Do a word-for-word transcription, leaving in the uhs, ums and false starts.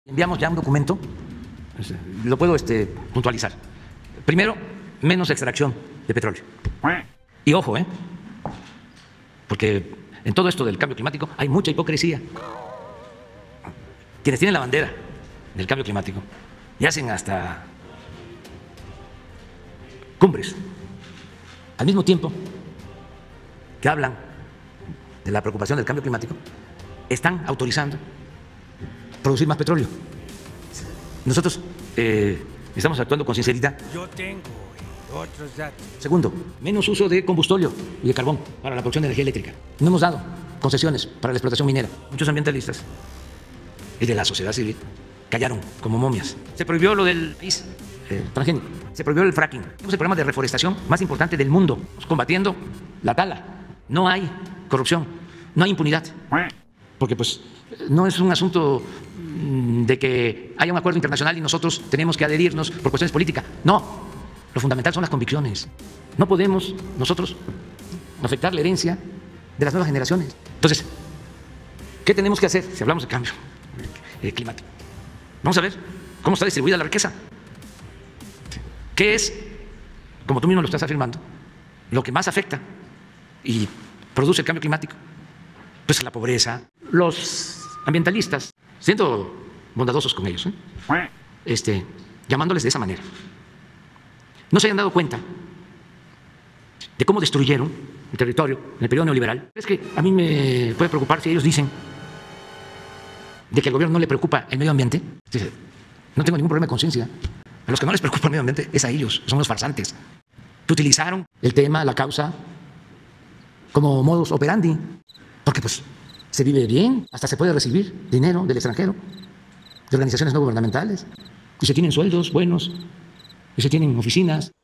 Enviamos ya un documento, lo puedo este, puntualizar. Primero, menos extracción de petróleo. Y ojo, ¿eh? Porque en todo esto del cambio climático hay mucha hipocresía. Quienes tienen la bandera del cambio climático y hacen hasta cumbres al mismo tiempo que hablan de la preocupación del cambio climático, están autorizando producir más petróleo. Nosotros eh, estamos actuando con sinceridad. Yo tengo otros datos. Segundo, menos uso de combustóleo y de carbón para la producción de energía eléctrica. No hemos dado concesiones para la explotación minera. Muchos ambientalistas y de la sociedad civil callaron como momias. Se prohibió lo del maíz eh, transgénico. Se prohibió el fracking. Tenemos el programa de reforestación más importante del mundo, combatiendo la tala. No hay corrupción, no hay impunidad. Porque pues no es un asunto de que haya un acuerdo internacional y nosotros tenemos que adherirnos por cuestiones políticas. No, lo fundamental son las convicciones. No podemos nosotros afectar la herencia de las nuevas generaciones. Entonces, ¿qué tenemos que hacer si hablamos de cambio eh, climático? Vamos a ver cómo está distribuida la riqueza. ¿Qué es, como tú mismo lo estás afirmando, lo que más afecta y produce el cambio climático? Pues la pobreza. Los ambientalistas, siendo bondadosos con ellos, ¿eh? este, llamándoles de esa manera, no se hayan dado cuenta de cómo destruyeron el territorio en el periodo neoliberal. Es que a mí me puede preocupar si ellos dicen de que al gobierno no le preocupa el medio ambiente. No tengo ningún problema de conciencia. A los que no les preocupa el medio ambiente es a ellos, son los farsantes, que utilizaron el tema, la causa, como modus operandi, porque pues se vive bien, hasta se puede recibir dinero del extranjero, de organizaciones no gubernamentales, y se tienen sueldos buenos, y se tienen oficinas.